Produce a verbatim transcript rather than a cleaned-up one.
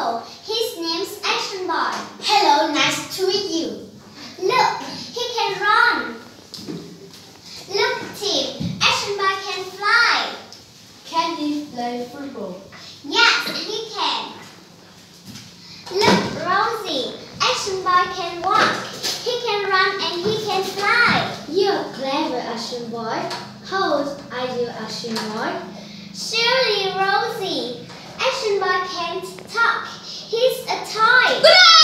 Hello, his name's Action Boy. Hello, nice to meet you. Look, he can run. Look, Tim, Action Boy can fly. Can he play football? Yes, he can. Look, Rosie, Action Boy can walk. He can run and he can fly. You're clever, Action Boy. How old are you, Action Boy? Surely, Rosie, Action Boy can't talk. He's a toy. Good